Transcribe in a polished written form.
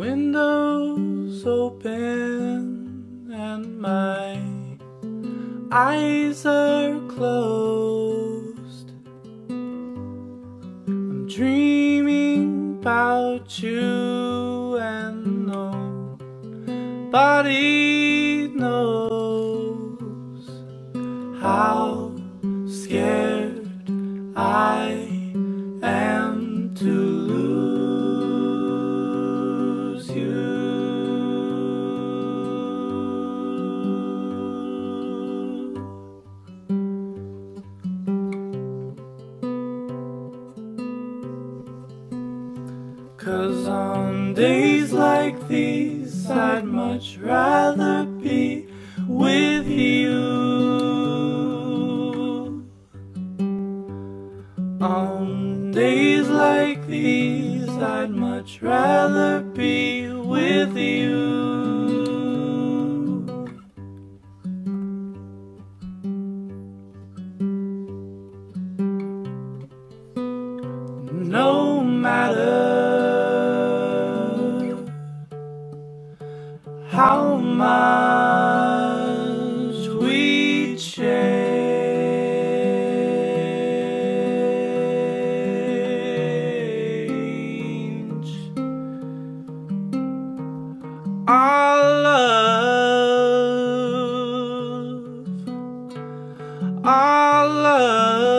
windows open and my eyes are closed. I'm dreaming about you and nobody knows how scared I am to lose you. 'Cause on days like these I'd much rather be with you. On days like these I'd much rather be with you. No matter how much we change, our love